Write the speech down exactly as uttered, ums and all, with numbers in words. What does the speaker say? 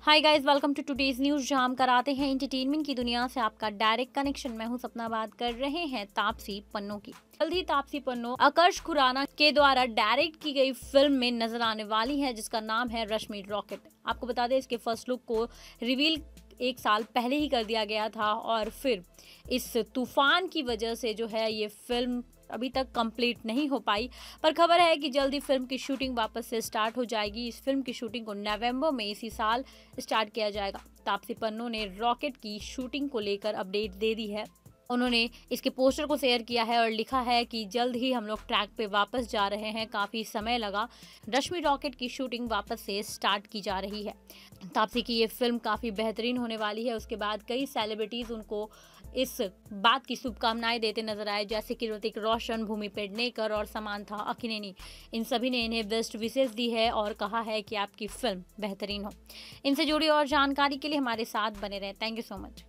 Hi guys, welcome to today's news, जहां हम कराते हैं एंटरटेनमेंट की दुनिया से आपका डायरेक्ट कनेक्शन। मैं हूं सपना, बात कर रहे हैं तापसी पन्नू की। जल्द ही तापसी पन्नू आकर्ष खुराना के द्वारा डायरेक्ट की गई फिल्म में नजर आने वाली है, जिसका नाम है रश्मि रॉकेट। आपको बता दें, इसके फर्स्ट लुक को रिवील एक साल पहले ही कर दिया गया था और फिर इस तूफान की वजह से जो है ये फिल्म अभी तक कंप्लीट नहीं हो पाई। पर खबर है कि जल्दी फिल्म की शूटिंग वापस से स्टार्ट हो जाएगी। इस फिल्म की शूटिंग को नवंबर में इसी साल स्टार्ट किया जाएगा। तापसी पन्नू ने रॉकेट की शूटिंग को लेकर अपडेट दे दी है। उन्होंने इसके पोस्टर को शेयर किया है और लिखा है कि जल्द ही हम लोग ट्रैक पे वापस जा रहे हैं। काफ़ी समय लगा, रश्मि रॉकेट की शूटिंग वापस से स्टार्ट की जा रही है। तापसी की ये फिल्म काफ़ी बेहतरीन होने वाली है। उसके बाद कई सेलिब्रिटीज़ उनको इस बात की शुभकामनाएं देते नजर आए, जैसे कि ऋतिक रोशन, भूमि पेडनेकर और समांथा अकिनेनी। इन सभी ने इन्हें बेस्ट विशेष दी है और कहा है कि आपकी फिल्म बेहतरीन हो। इनसे जुड़ी और जानकारी के लिए हमारे साथ बने रहें। Thank you so much.